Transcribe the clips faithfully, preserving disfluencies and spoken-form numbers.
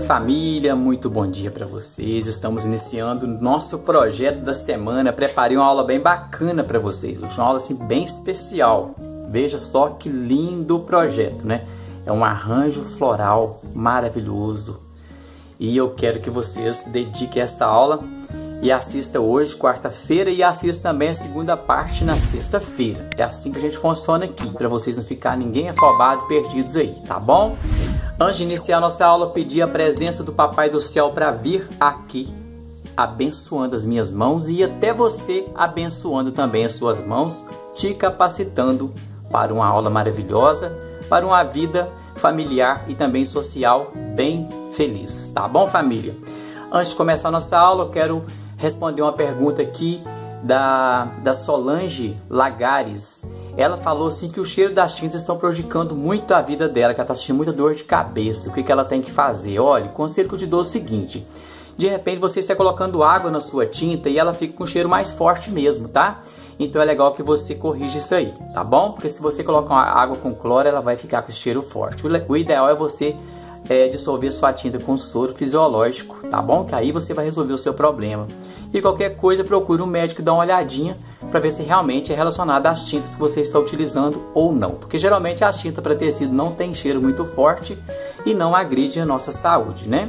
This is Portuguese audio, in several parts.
família, muito bom dia para vocês. Estamos iniciando nosso projeto da semana. Preparei uma aula bem bacana para vocês, uma aula assim bem especial. Veja só que lindo projeto, né? É um arranjo floral maravilhoso. E eu quero que vocês dediquem essa aula e assista hoje, quarta-feira, e assista também a segunda parte na sexta-feira. É assim que a gente funciona aqui, para vocês não ficarem ninguém afobado, perdidos aí, tá bom? Antes de iniciar a nossa aula, pedi a presença do Papai do Céu para vir aqui, abençoando as minhas mãos e até você abençoando também as suas mãos, te capacitando para uma aula maravilhosa, para uma vida familiar e também social bem feliz, tá bom, família? Antes de começar a nossa aula, eu quero responder uma pergunta aqui da, da Solange Lagares. Ela falou assim que o cheiro das tintas estão prejudicando muito a vida dela, que ela está sentindo muita dor de cabeça. O que, que ela tem que fazer? Olha, o conselho que eu te dou é o seguinte: de repente você está colocando água na sua tinta e ela fica com um cheiro mais forte mesmo, tá? Então é legal que você corrija isso aí, tá bom? Porque se você colocar uma água com cloro, ela vai ficar com cheiro forte. O ideal é você é, dissolver sua tinta com soro fisiológico, tá bom? Que aí você vai resolver o seu problema. E qualquer coisa, procure um médico e dá uma olhadinha para ver se realmente é relacionado às tintas que você está utilizando ou não. Porque geralmente a tinta para tecido não tem cheiro muito forte e não agride a nossa saúde, né?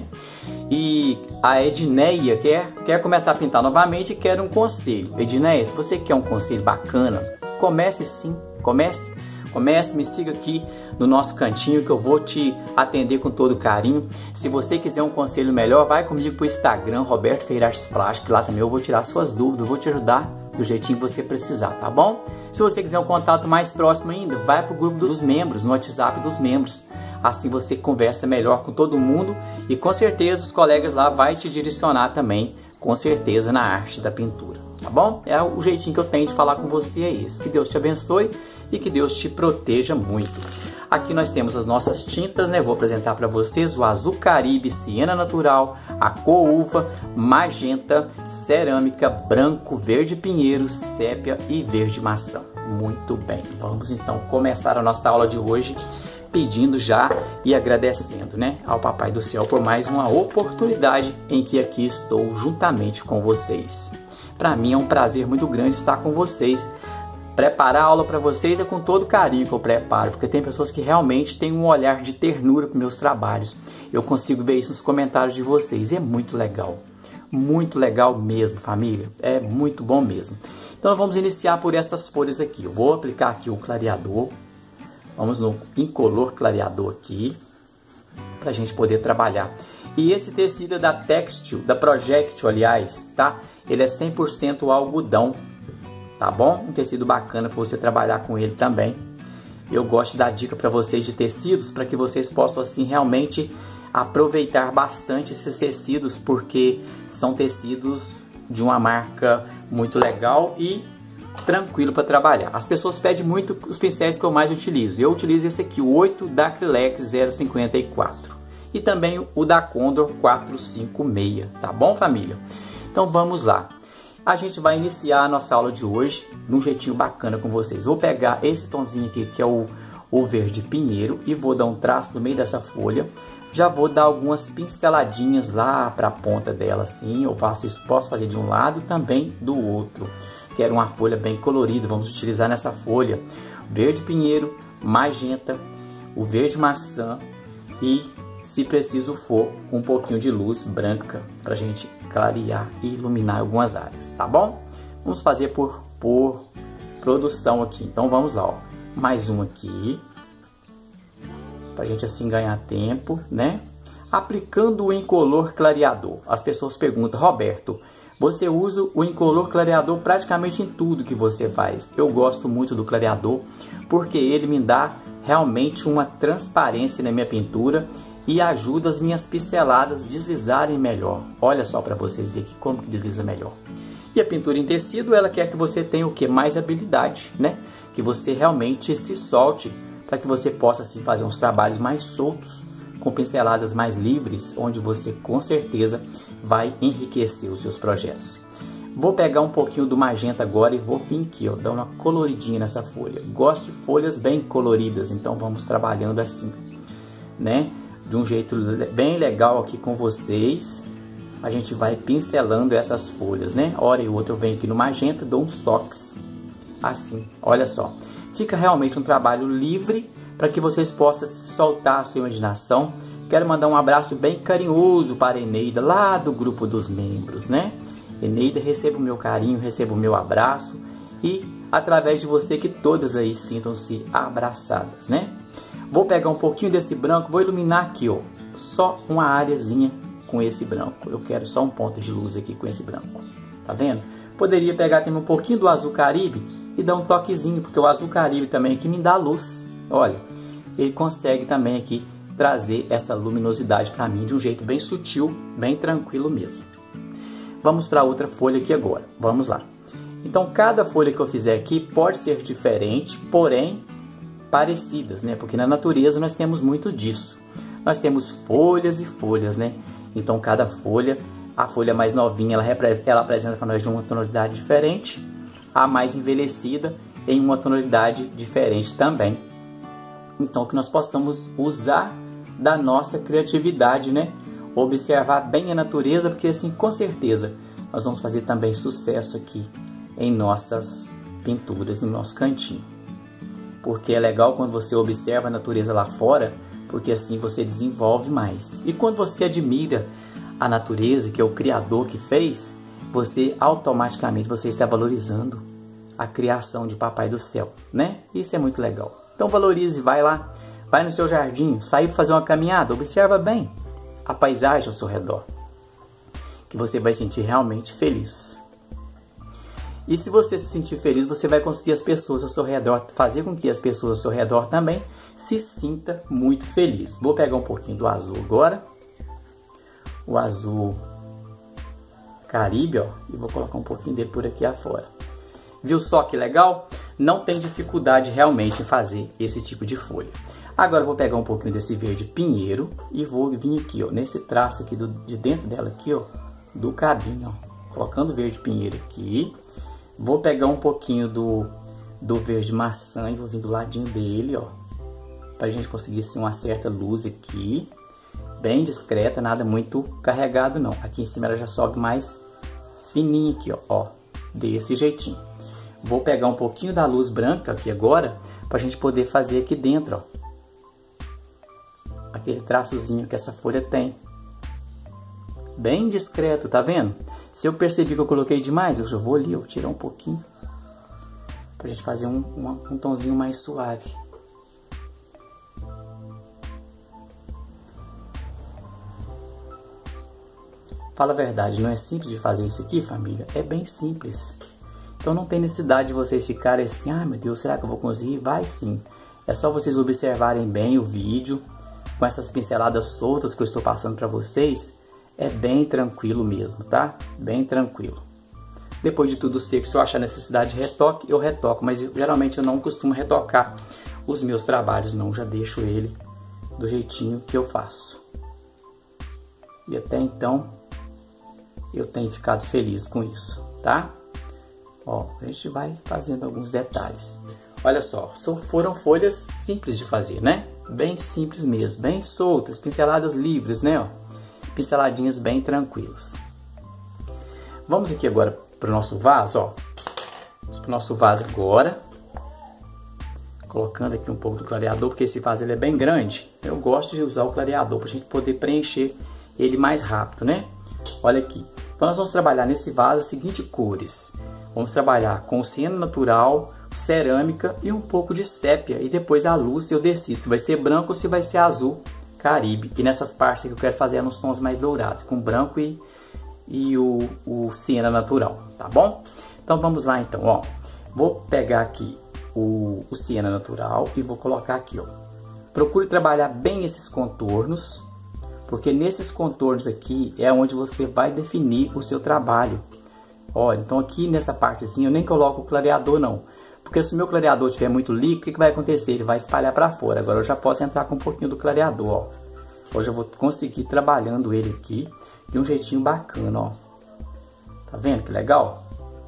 E a Edneia quer, quer começar a pintar novamente e quer um conselho. Edneia, se você quer um conselho bacana, comece sim, comece. Comece, me siga aqui no nosso cantinho que eu vou te atender com todo carinho. Se você quiser um conselho melhor, vai comigo para o Instagram, Roberto Ferreira Artes Plásticas. Lá também eu vou tirar suas dúvidas, eu vou te ajudar do jeitinho que você precisar, tá bom? Se você quiser um contato mais próximo ainda, vai para o grupo dos membros, no WhatsApp dos membros. Assim você conversa melhor com todo mundo e com certeza os colegas lá vão te direcionar também, com certeza, na arte da pintura, tá bom? É o jeitinho que eu tenho de falar com você, é esse. Que Deus te abençoe e que Deus te proteja muito. Aqui nós temos as nossas tintas, né? Vou apresentar para vocês o Azul Caribe, Siena Natural, a cor uva, magenta, cerâmica, branco, verde pinheiro, sépia e verde maçã. Muito bem, vamos então começar a nossa aula de hoje pedindo já e agradecendo, né, ao Papai do Céu por mais uma oportunidade em que aqui estou juntamente com vocês. Para mim é um prazer muito grande estar com vocês. Preparar a aula para vocês é com todo carinho que eu preparo, porque tem pessoas que realmente têm um olhar de ternura para meus trabalhos. Eu consigo ver isso nos comentários de vocês, é muito legal. Muito legal mesmo, família. É muito bom mesmo. Então vamos iniciar por essas folhas aqui. Eu vou aplicar aqui o clareador. Vamos no incolor clareador aqui, para a gente poder trabalhar. E esse tecido é da Textil, da Projectile, aliás, tá? Ele é cem por cento algodão. Tá bom? Um tecido bacana para você trabalhar com ele também. Eu gosto de dar dica para vocês de tecidos, para que vocês possam assim realmente aproveitar bastante esses tecidos, porque são tecidos de uma marca muito legal e tranquilo para trabalhar. As pessoas pedem muito os pincéis que eu mais utilizo. Eu utilizo esse aqui, o oito da Acrylex zero cinquenta e quatro. E também o da Condor quatrocentos e cinquenta e seis. Tá bom, família? Então vamos lá. A gente vai iniciar a nossa aula de hoje num jeitinho bacana com vocês. Vou pegar esse tonzinho aqui, que é o, o verde pinheiro, e vou dar um traço no meio dessa folha. Já vou dar algumas pinceladinhas lá para a ponta dela, assim. Eu faço isso, posso fazer de um lado e também do outro. Quero uma folha bem colorida, vamos utilizar nessa folha verde pinheiro, magenta, o verde maçã e, se preciso for, um pouquinho de luz branca para a gente clarear e iluminar algumas áreas, tá bom? Vamos fazer por, por produção aqui. Então vamos lá, ó. Mais um aqui, para a gente assim ganhar tempo, né? Aplicando o incolor clareador. As pessoas perguntam: Roberto, você usa o incolor clareador praticamente em tudo que você faz. Eu gosto muito do clareador porque ele me dá realmente uma transparência na minha pintura e ajuda as minhas pinceladas deslizarem melhor. Olha só para vocês verem como que desliza melhor. E a pintura em tecido, ela quer que você tenha o que? Mais habilidade, né? Que você realmente se solte para que você possa assim fazer uns trabalhos mais soltos, com pinceladas mais livres, onde você com certeza vai enriquecer os seus projetos. Vou pegar um pouquinho do magenta agora e vou vir aqui, ó, dar uma coloridinha nessa folha. Gosto de folhas bem coloridas, então vamos trabalhando assim, né? de um jeito bem legal aqui com vocês. A gente vai pincelando essas folhas, né? Hora e outra eu venho aqui no magenta, dou uns toques, assim, olha só. Fica realmente um trabalho livre para que vocês possam soltar a sua imaginação. Quero mandar um abraço bem carinhoso para a Eneida, lá do grupo dos membros, né? Eneida, receba o meu carinho, receba o meu abraço e através de você que todas aí sintam-se abraçadas, né? Vou pegar um pouquinho desse branco, vou iluminar aqui, ó, só uma areazinha com esse branco. Eu quero só um ponto de luz aqui com esse branco, tá vendo? Poderia pegar também um pouquinho do azul caribe e dar um toquezinho, porque o azul caribe também aqui me dá luz. Olha, ele consegue também aqui trazer essa luminosidade para mim de um jeito bem sutil, bem tranquilo mesmo. Vamos para outra folha aqui agora, vamos lá. Então cada folha que eu fizer aqui pode ser diferente, porém parecidas, né? Porque na natureza nós temos muito disso. Nós temos folhas e folhas, né? Então cada folha, a folha mais novinha, ela, ela apresenta para nós de uma tonalidade diferente, a mais envelhecida em uma tonalidade diferente também. Então que nós possamos usar da nossa criatividade, né? Observar bem a natureza, porque assim com certeza nós vamos fazer também sucesso aqui em nossas pinturas, no nosso cantinho. Porque é legal quando você observa a natureza lá fora, porque assim você desenvolve mais. E quando você admira a natureza, que é o Criador que fez, você automaticamente você está valorizando a criação de Papai do Céu, né? Isso é muito legal. Então valorize, vai lá, vai no seu jardim, sair para fazer uma caminhada, observa bem a paisagem ao seu redor, que você vai sentir realmente feliz. E se você se sentir feliz, você vai conseguir as pessoas ao seu redor, fazer com que as pessoas ao seu redor também se sinta muito feliz. Vou pegar um pouquinho do azul agora, o azul caribe, ó, e vou colocar um pouquinho dele por aqui afora. Viu só que legal? Não tem dificuldade realmente em fazer esse tipo de folha. Agora eu vou pegar um pouquinho desse verde pinheiro e vou vir aqui, ó, nesse traço aqui do, de dentro dela aqui, ó, do cabinho, ó, colocando o verde pinheiro aqui. Vou pegar um pouquinho do, do verde maçã e vou vir do ladinho dele, ó, pra gente conseguir assim, uma certa luz aqui, bem discreta, nada muito carregado não. Aqui em cima ela já sobe mais fininha aqui, ó, ó, desse jeitinho. Vou pegar um pouquinho da luz branca aqui agora, pra gente poder fazer aqui dentro, ó, aquele traçozinho que essa folha tem. Bem discreto, tá vendo? Se eu percebi que eu coloquei demais, eu já vou ali, eu vou tirar um pouquinho, pra gente fazer um, uma, um tonzinho mais suave. Fala a verdade, não é simples de fazer isso aqui, família? É bem simples. Então não tem necessidade de vocês ficarem assim, ah, meu Deus, será que eu vou conseguir? Vai sim. É só vocês observarem bem o vídeo, com essas pinceladas soltas que eu estou passando para vocês. É bem tranquilo mesmo, tá? Bem tranquilo. Depois de tudo seco, se eu achar necessidade de retoque, eu retoco. Mas eu, geralmente eu não costumo retocar os meus trabalhos, não. Já deixo ele do jeitinho que eu faço. E até então, eu tenho ficado feliz com isso, tá? Ó, a gente vai fazendo alguns detalhes. Olha só, são, foram folhas simples de fazer, né? Bem simples mesmo, bem soltas, pinceladas livres, né? Ó, pinceladinhas bem tranquilas. Vamos aqui agora para o nosso vaso, ó. Vamos para o nosso vaso agora. Colocando aqui um pouco do clareador, porque esse vaso ele é bem grande. Eu gosto de usar o clareador para a gente poder preencher ele mais rápido, né? Olha aqui. Então nós vamos trabalhar nesse vaso as seguintes cores. Vamos trabalhar com siena natural, cerâmica e um pouco de sépia. E depois a luz eu decido se vai ser branco ou se vai ser azul caribe. E nessas partes que eu quero fazer é nos tons mais dourados, com branco e, e o, o siena natural, tá bom? Então vamos lá então, ó. Vou pegar aqui o, o siena natural e vou colocar aqui, ó. Procure trabalhar bem esses contornos, porque nesses contornos aqui é onde você vai definir o seu trabalho. Olha, então aqui nessa partezinha eu nem coloco o clareador não, porque se o meu clareador estiver muito líquido, o que, que vai acontecer? Ele vai espalhar para fora. Agora eu já posso entrar com um pouquinho do clareador, ó. Hoje eu vou conseguir trabalhando ele aqui de um jeitinho bacana, ó. Tá vendo que legal?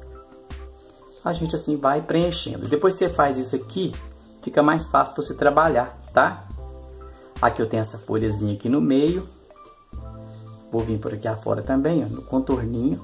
A gente assim vai preenchendo. Depois que você faz isso aqui, fica mais fácil você trabalhar, tá? Aqui eu tenho essa folhazinha aqui no meio. Vou vir por aqui afora também, ó, no contorninho.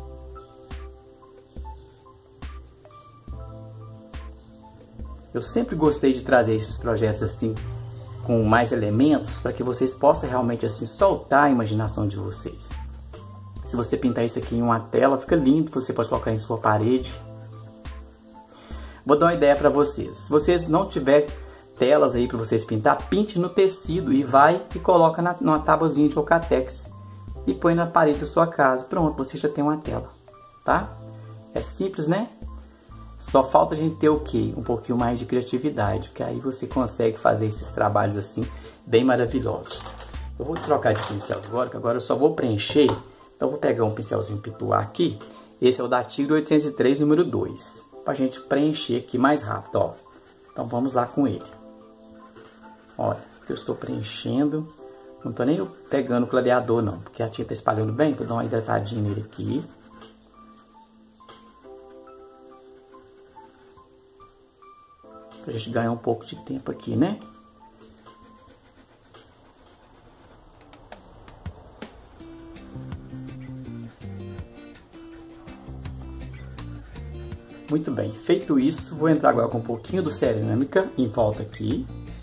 Eu sempre gostei de trazer esses projetos assim, com mais elementos, para que vocês possam realmente assim soltar a imaginação de vocês. Se você pintar isso aqui em uma tela, fica lindo, você pode colocar em sua parede. Vou dar uma ideia para vocês. Se vocês não tiver telas aí para vocês pintar, pinte no tecido e vai e coloca na, numa tabuzinha de Ocatex e põe na parede da sua casa. Pronto, você já tem uma tela, tá? É simples, né? Só falta a gente ter o quê? Um pouquinho mais de criatividade, porque aí você consegue fazer esses trabalhos assim, bem maravilhosos. Eu vou trocar de pincel agora, que agora eu só vou preencher. Então eu vou pegar um pincelzinho Pituá aqui. Esse é o da Tigre oitocentos e três, número dois. Pra gente preencher aqui mais rápido, ó. Então vamos lá com ele. Olha, eu estou preenchendo. Não tô nem pegando o clareador não, porque a tinta tá espalhando bem. Vou dar uma hidratadinha nele aqui. Pra gente ganhar um pouco de tempo aqui, né? Muito bem, feito isso, vou entrar agora com um pouquinho do cerâmica em volta aqui.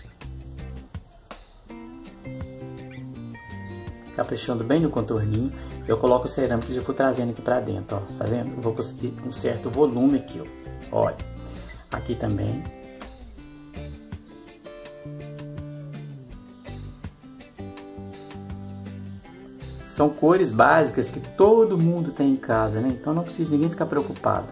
Caprichando bem no contorninho. Eu coloco o cerâmica e já vou trazendo aqui pra dentro, ó. Tá vendo? Eu vou conseguir um certo volume aqui, ó. Olha, aqui também. São cores básicas que todo mundo tem em casa, né? Então não precisa ninguém ficar preocupado.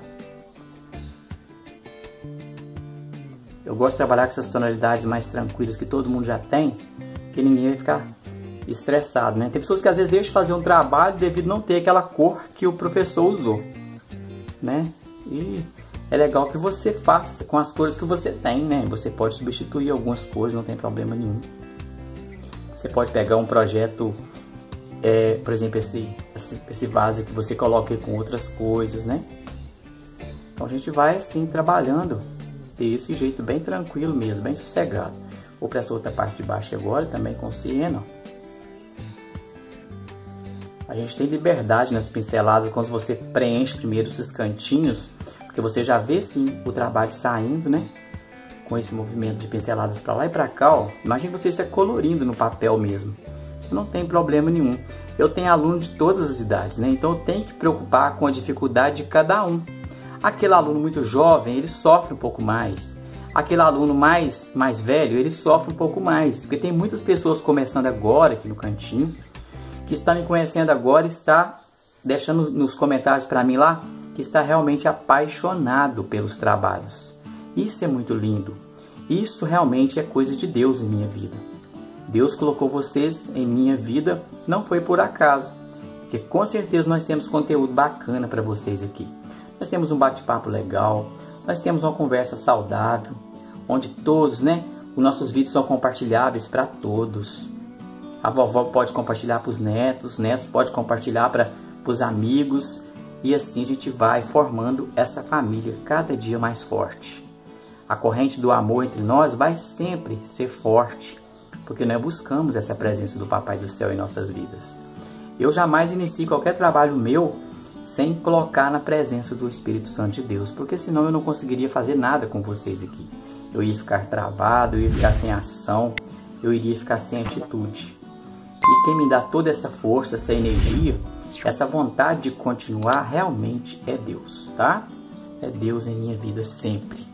Eu gosto de trabalhar com essas tonalidades mais tranquilas que todo mundo já tem, que ninguém vai ficar estressado, né? Tem pessoas que às vezes deixam de fazer um trabalho devido a não ter aquela cor que o professor usou, né? E é legal que você faça com as cores que você tem, né? Você pode substituir algumas cores, não tem problema nenhum. Você pode pegar um projeto, é, por exemplo, esse, esse, esse vaso que você coloca aí com outras coisas, né? Então a gente vai assim trabalhando desse jeito bem tranquilo mesmo, bem sossegado. Vou para essa outra parte de baixo agora, também com siena. A gente tem liberdade nas pinceladas quando você preenche primeiro esses cantinhos, porque você já vê sim o trabalho saindo, né? Com esse movimento de pinceladas para lá e para cá, ó. Imagina você estar colorindo no papel mesmo. Não tem problema nenhum. Eu tenho alunos de todas as idades, né? Então eu tenho que preocupar com a dificuldade de cada um. Aquele aluno muito jovem, ele sofre um pouco mais. Aquele aluno mais, mais velho, ele sofre um pouco mais. Porque tem muitas pessoas começando agora aqui no cantinho, que estão me conhecendo agora e está deixando nos comentários para mim lá, que está realmente apaixonado pelos trabalhos. Isso é muito lindo. Isso realmente é coisa de Deus em minha vida. Deus colocou vocês em minha vida, não foi por acaso. Porque com certeza nós temos conteúdo bacana para vocês aqui. Nós temos um bate-papo legal, nós temos uma conversa saudável, onde todos, né, os nossos vídeos são compartilháveis para todos. A vovó pode compartilhar para os netos, os netos podem compartilhar para os amigos, e assim a gente vai formando essa família cada dia mais forte. A corrente do amor entre nós vai sempre ser forte, porque nós buscamos essa presença do Papai do Céu em nossas vidas. Eu jamais inicio qualquer trabalho meu sem colocar na presença do Espírito Santo de Deus, porque senão eu não conseguiria fazer nada com vocês aqui. Eu ia ficar travado, eu ia ficar sem ação, eu iria ficar sem atitude. E quem me dá toda essa força, essa energia, essa vontade de continuar, realmente é Deus, tá? É Deus em minha vida sempre.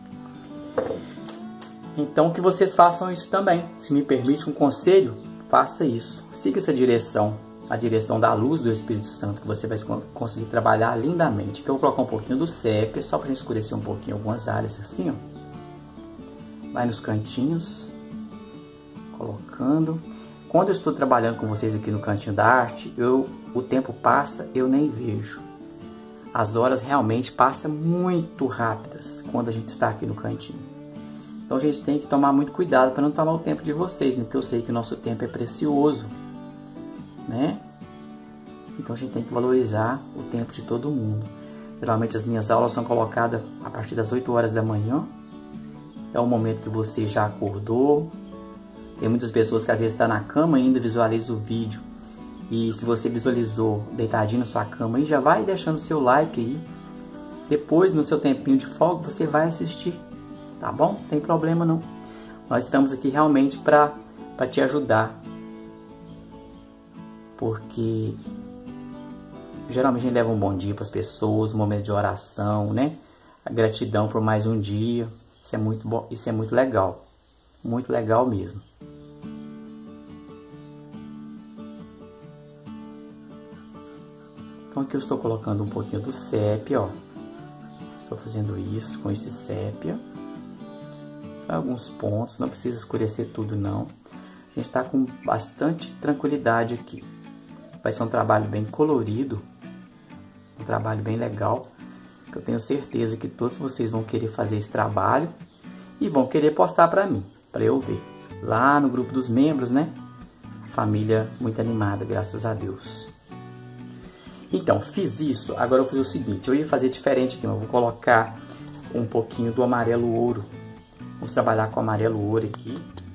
Então que vocês façam isso também. Se me permite um conselho, faça isso. Siga essa direção, a direção da luz do Espírito Santo, que você vai conseguir trabalhar lindamente. Então eu vou colocar um pouquinho do sépia, só para a gente escurecer um pouquinho algumas áreas assim, ó. Vai nos cantinhos, colocando. Quando eu estou trabalhando com vocês aqui no Cantinho da Arte, eu, o tempo passa, eu nem vejo. As horas realmente passam muito rápidas quando a gente está aqui no cantinho. Então a gente tem que tomar muito cuidado para não tomar o tempo de vocês, né? Porque eu sei que o nosso tempo é precioso, né? Então a gente tem que valorizar o tempo de todo mundo. Geralmente as minhas aulas são colocadas a partir das oito horas da manhã. É o momento que você já acordou, Tem muitas pessoas que às vezes estão na cama e ainda visualiza o vídeo. E se você visualizou deitadinho na sua cama, aí já vai deixando seu like aí. Depois, no seu tempinho de folga, você vai assistir. Tá bom? Não tem problema não. Nós estamos aqui realmente para para te ajudar. Porque geralmente a gente leva um bom dia para as pessoas, um momento de oração, né? A gratidão por mais um dia. Isso é muito bom, isso é muito legal. Muito legal mesmo. Então aqui eu estou colocando um pouquinho do sépia, ó. Estou fazendo isso com esse sépia. Só alguns pontos, não precisa escurecer tudo não. A gente está com bastante tranquilidade aqui. Vai ser um trabalho bem colorido, um trabalho bem legal, que eu tenho certeza que todos vocês vão querer fazer esse trabalho e vão querer postar para mim, para eu ver. Lá no grupo dos membros, né? Família muito animada, graças a Deus. Então, fiz isso. Agora eu vou fazer o seguinte, eu ia fazer diferente aqui, mas eu vou colocar um pouquinho do amarelo ouro. Vamos trabalhar com amarelo ouro aqui.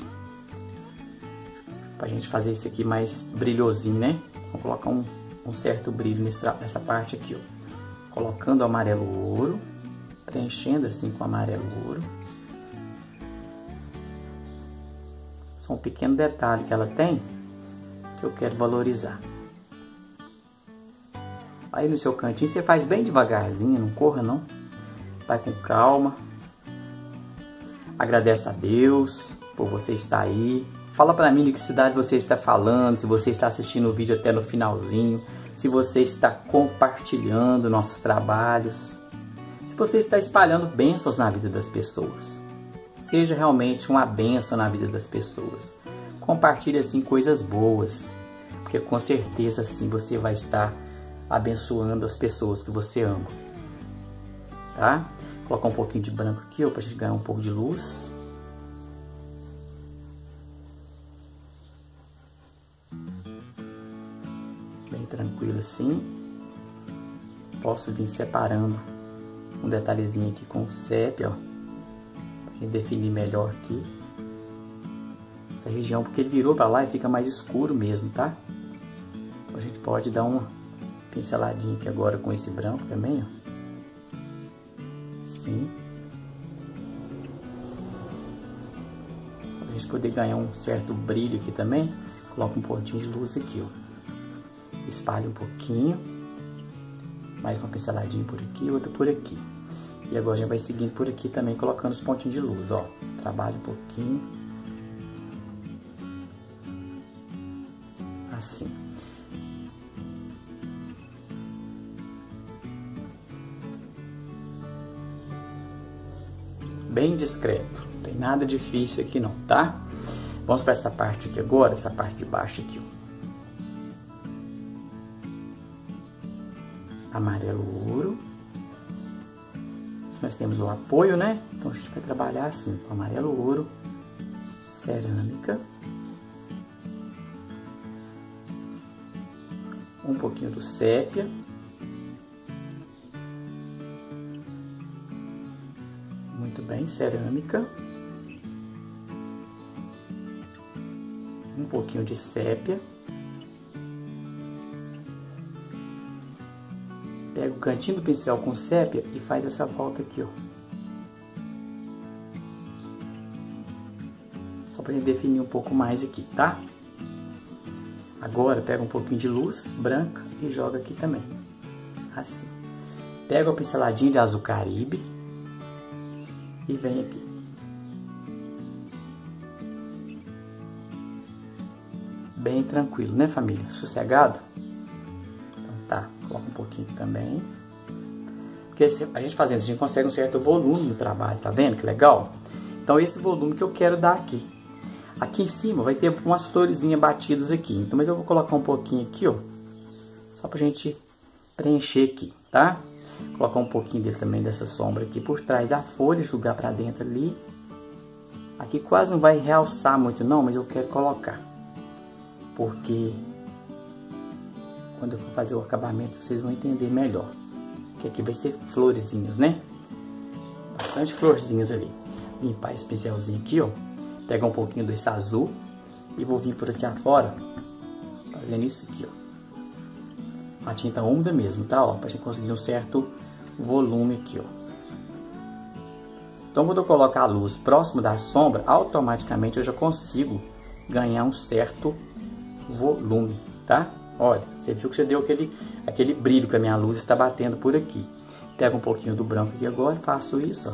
Pra gente fazer isso aqui mais brilhosinho, né? Vamos colocar um, um certo brilho nessa, nessa parte aqui, ó. Colocando o amarelo ouro. Preenchendo assim com o amarelo ouro. Só um pequeno detalhe que ela tem, que eu quero valorizar. Aí no seu cantinho você faz bem devagarzinho, não corra não. Vai com calma. Agradece a Deus por você estar aí. Fala pra mim de que cidade você está falando, se você está assistindo o vídeo até no finalzinho, se você está compartilhando nossos trabalhos, se você está espalhando bênçãos na vida das pessoas. Seja realmente uma bênção na vida das pessoas. Compartilhe assim coisas boas, porque com certeza assim você vai estar abençoando as pessoas que você ama. Tá? Vou colocar um pouquinho de branco aqui, ó, pra gente ganhar um pouco de luz. Bem tranquilo assim. Posso vir separando um detalhezinho aqui com o sépia, ó, pra gente definir melhor aqui essa região, porque ele virou pra lá e fica mais escuro mesmo, tá? A gente pode dar uma pinceladinha aqui agora com esse branco também, ó. Sim. Pra gente poder ganhar um certo brilho aqui também, coloca um pontinho de luz aqui, ó. Espalha um pouquinho. Mais uma pinceladinha por aqui, outra por aqui. E agora a gente vai seguindo por aqui também, colocando os pontinhos de luz, ó. Trabalha um pouquinho. Assim. Bem discreto, não tem nada difícil aqui não, tá? Vamos para essa parte aqui agora, essa parte de baixo aqui, ó. Amarelo ouro. Nós temos o apoio, né? Então a gente vai trabalhar assim, com amarelo ouro, cerâmica. Um pouquinho do sépia. Muito bem, cerâmica. Um pouquinho de sépia. Pega o cantinho do pincel com sépia e faz essa volta aqui, ó. Só pra gente definir um pouco mais aqui, tá? Agora pega um pouquinho de luz branca e joga aqui também. Assim. Pega uma pinceladinha de azul caribe e vem aqui. Bem tranquilo, né, família? Sossegado? Então tá, coloca um pouquinho também. Porque a gente fazendo isso, a gente consegue um certo volume no trabalho, tá vendo que legal? Então esse volume que eu quero dar aqui. Aqui em cima vai ter umas florezinhas batidas aqui. Então, mas eu vou colocar um pouquinho aqui, ó. Só pra gente preencher aqui, tá? Colocar um pouquinho dele também dessa sombra aqui por trás da folha, jogar pra dentro ali. Aqui quase não vai realçar muito não, mas eu quero colocar. Porque quando eu for fazer o acabamento, vocês vão entender melhor. Que aqui vai ser florezinhas, né? Bastante florzinhas ali. Limpar esse pincelzinho aqui, ó. Pegar um pouquinho desse azul, E vou vir por aqui afora, fazendo isso aqui, ó. A tinta úmida mesmo, tá? Ó, pra gente conseguir um certo volume aqui, ó. Então, quando eu colocar a luz próximo da sombra, automaticamente eu já consigo ganhar um certo volume, tá? Olha, você viu que já deu aquele, aquele brilho que a minha luz está batendo por aqui. Pego um pouquinho do branco aqui agora, faço isso, ó.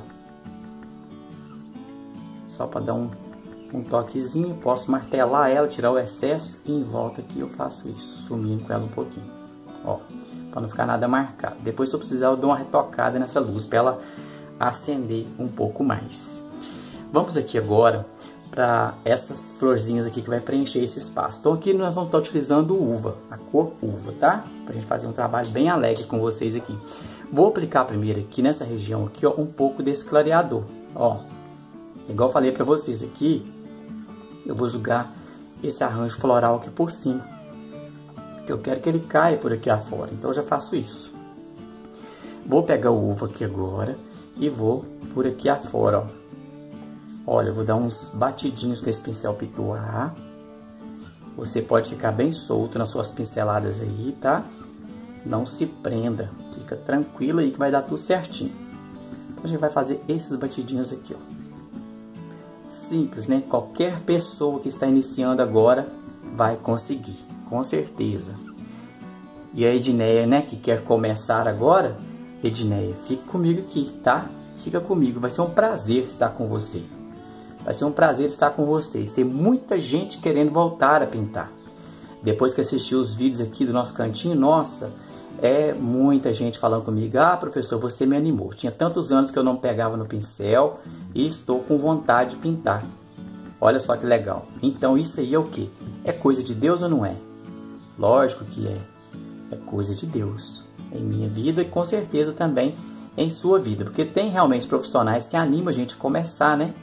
Só para dar um, um toquezinho, posso martelar ela, tirar o excesso e em volta aqui eu faço isso, sumindo com ela um pouquinho, ó, para não ficar nada marcado. Depois, se eu precisar, eu dou uma retocada nessa luz para ela acender um pouco mais. Vamos aqui agora para essas florzinhas aqui que vai preencher esse espaço. Então aqui nós vamos estar utilizando uva, a cor uva, tá? Pra gente fazer um trabalho bem alegre com vocês aqui. Vou aplicar primeiro aqui nessa região aqui, ó, um pouco desse clareador, ó. Igual eu falei para vocês aqui, eu vou jogar esse arranjo floral aqui por cima, porque eu quero que ele caia por aqui afora, então eu já faço isso. Vou pegar o uva aqui agora e vou por aqui afora, ó. Olha, eu vou dar uns batidinhos com esse pincel Pituá. Você pode ficar bem solto nas suas pinceladas aí, tá? Não se prenda, fica tranquilo aí que vai dar tudo certinho. Então a gente vai fazer esses batidinhos aqui, ó. Simples, né? Qualquer pessoa que está iniciando agora vai conseguir, com certeza. E a Edneia, né, que quer começar agora, Edneia, fique comigo aqui, tá? Fica comigo, vai ser um prazer estar com você. Vai ser um prazer estar com vocês. Tem muita gente querendo voltar a pintar. Depois que assistiu os vídeos aqui do nosso cantinho, nossa, é muita gente falando comigo. Ah, professor, você me animou. Tinha tantos anos que eu não pegava no pincel e estou com vontade de pintar. Olha só que legal. Então isso aí é o quê? É coisa de Deus ou não é? Lógico que é. É coisa de Deus. Em minha vida e com certeza também em sua vida. Porque tem realmente profissionais que animam a gente a começar, né?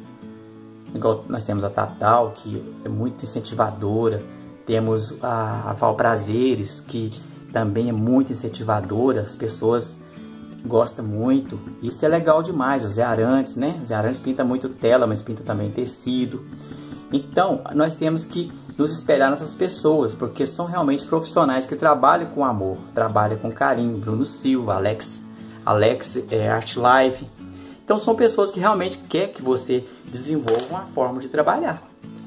Igual nós temos a Tatal, que é muito incentivadora. Temos a, a Val Prazeres, que também é muito incentivadora. As pessoas gostam muito. Isso é legal demais. O Zé Arantes, né? O Zé Arantes pinta muito tela, mas pinta também tecido. Então, nós temos que nos espelhar nessas pessoas, porque são realmente profissionais que trabalham com amor, trabalham com carinho. Bruno Silva, Alex, Alex é, Art Live. Então, são pessoas que realmente querem que você desenvolva uma forma de trabalhar.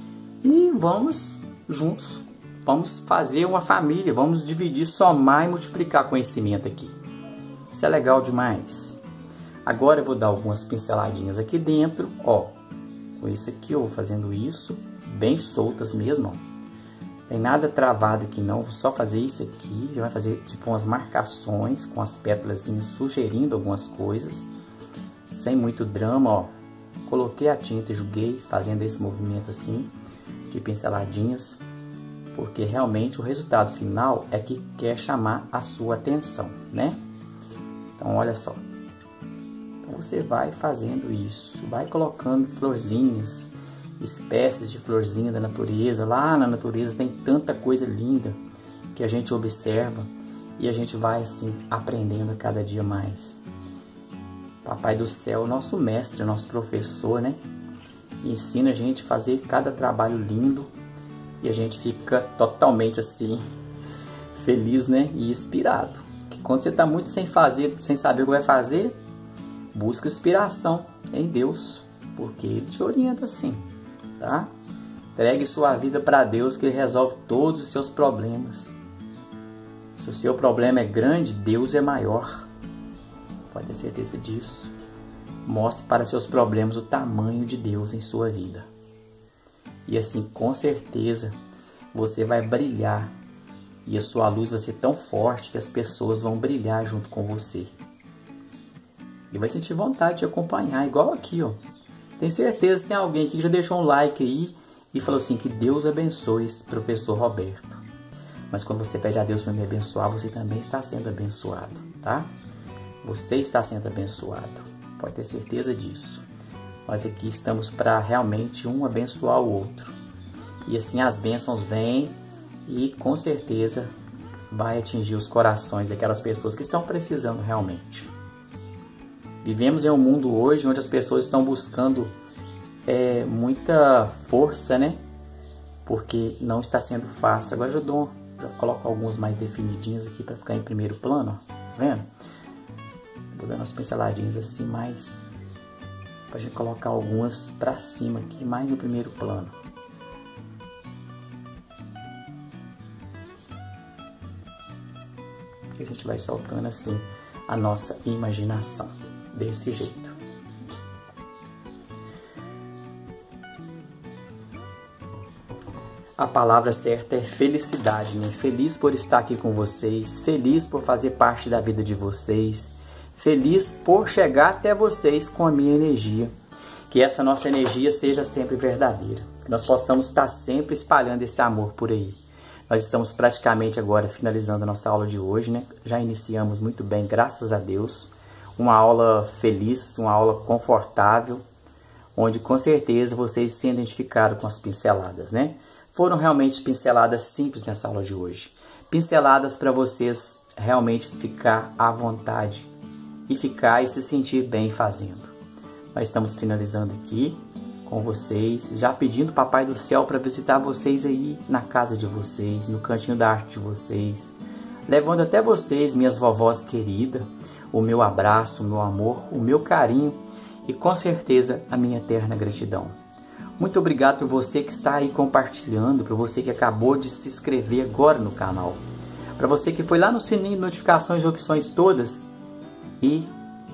E vamos juntos, vamos fazer uma família, vamos dividir, somar e multiplicar conhecimento aqui. Isso é legal demais. Agora eu vou dar algumas pinceladinhas aqui dentro, ó. Com isso aqui eu vou fazendo isso, bem soltas mesmo, ó. Tem nada travado aqui não, vou só fazer isso aqui. Já vai fazer tipo umas marcações com as pétalas sugerindo algumas coisas. Sem muito drama, ó. Coloquei a tinta e joguei, fazendo esse movimento assim, de pinceladinhas. Porque realmente o resultado final é que quer chamar a sua atenção, né? Então, olha só. Então, você vai fazendo isso, vai colocando florzinhas, espécies de florzinha da natureza. Lá na natureza tem tanta coisa linda que a gente observa e a gente vai assim aprendendo a cada dia mais. Papai do céu, nosso mestre, nosso professor, né? Ensina a gente a fazer cada trabalho lindo e a gente fica totalmente assim feliz, né? E inspirado. Que quando você está muito sem fazer, sem saber o que vai fazer, busca inspiração em Deus, porque Ele te orienta assim, tá? Entregue sua vida para Deus, que Ele resolve todos os seus problemas. Se o seu problema é grande, Deus é maior. Pode ter certeza disso. Mostre para seus problemas o tamanho de Deus em sua vida. E assim, com certeza, você vai brilhar. E a sua luz vai ser tão forte que as pessoas vão brilhar junto com você. E vai sentir vontade de acompanhar, igual aqui, ó. Tem certeza que tem alguém aqui que já deixou um like aí e falou assim, que Deus abençoe esse professor Roberto. Mas quando você pede a Deus para me abençoar, você também está sendo abençoado, tá? Você está sendo abençoado, pode ter certeza disso. Nós aqui estamos para realmente um abençoar o outro. E assim as bênçãos vêm e com certeza vai atingir os corações daquelas pessoas que estão precisando realmente. Vivemos em um mundo hoje onde as pessoas estão buscando é, muita força, né? porque não está sendo fácil. Agora eu dou, já coloco alguns mais definidinhos aqui para ficar em primeiro plano, ó. Tá vendo? Vou dando umas pinceladinhas assim, mais pra gente colocar algumas para cima aqui, mais no primeiro plano. E a gente vai soltando assim a nossa imaginação, desse jeito. A palavra certa é felicidade, né? Feliz por estar aqui com vocês, feliz por fazer parte da vida de vocês, feliz por chegar até vocês com a minha energia. Que essa nossa energia seja sempre verdadeira, que nós possamos estar sempre espalhando esse amor por aí. Nós estamos praticamente agora finalizando a nossa aula de hoje, né? Já iniciamos muito bem, graças a Deus. Uma aula feliz, uma aula confortável, onde com certeza vocês se identificaram com as pinceladas, né? Foram realmente pinceladas simples nessa aula de hoje. Pinceladas para vocês realmente ficar à vontade e ficar e se sentir bem fazendo. Nós estamos finalizando aqui com vocês, já pedindo Papai do Céu para visitar vocês aí na casa de vocês, no cantinho da arte de vocês, levando até vocês, minhas vovós queridas, o meu abraço, o meu amor, o meu carinho e com certeza a minha eterna gratidão. Muito obrigado por você que está aí compartilhando, por você que acabou de se inscrever agora no canal, para você que foi lá no sininho de notificações e opções todas e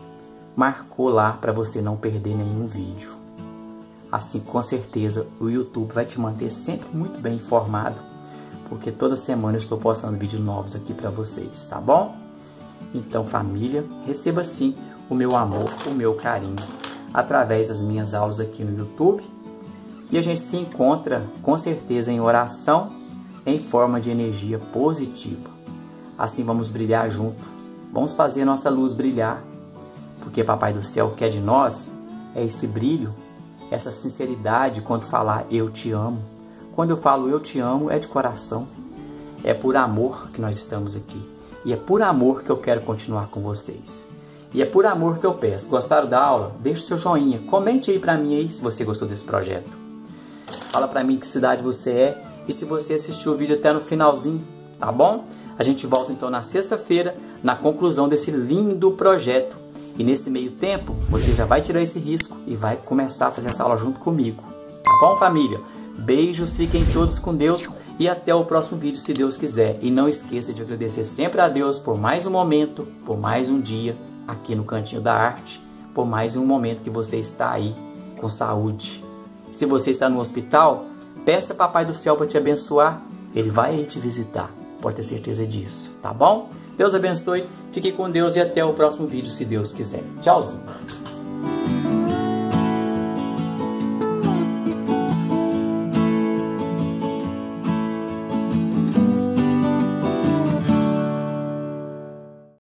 marcou lá para você não perder nenhum vídeo. Assim, com certeza, o YouTube vai te manter sempre muito bem informado, porque toda semana eu estou postando vídeos novos aqui para vocês, tá bom? Então, família, receba sim o meu amor, o meu carinho, através das minhas aulas aqui no YouTube. E a gente se encontra, com certeza, em oração, em forma de energia positiva. Assim vamos brilhar junto, vamos fazer a nossa luz brilhar, porque Papai do Céu quer de nós é esse brilho, essa sinceridade quando falar eu te amo. Quando eu falo eu te amo é de coração, é por amor que nós estamos aqui. E é por amor que eu quero continuar com vocês. E é por amor que eu peço. Gostaram da aula? Deixe seu joinha, comente aí pra mim aí se você gostou desse projeto. Fala pra mim que cidade você é e se você assistiu o vídeo até no finalzinho, tá bom? A gente volta então na sexta-feira, na conclusão desse lindo projeto. E nesse meio tempo, você já vai tirar esse risco e vai começar a fazer essa aula junto comigo. Tá bom, família? Beijos, fiquem todos com Deus e até o próximo vídeo, se Deus quiser. E não esqueça de agradecer sempre a Deus por mais um momento, por mais um dia aqui no Cantinho da Arte, por mais um momento que você está aí com saúde. Se você está no hospital, peça Papai do Céu para te abençoar. Ele vai aí te visitar. Pode ter certeza disso, tá bom? Deus abençoe, fique com Deus e até o próximo vídeo, se Deus quiser. Tchauzinho!